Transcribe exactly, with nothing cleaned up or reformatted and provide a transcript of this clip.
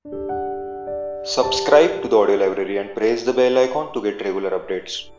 Subscribe to the audio library and press the bell icon to get regular updates.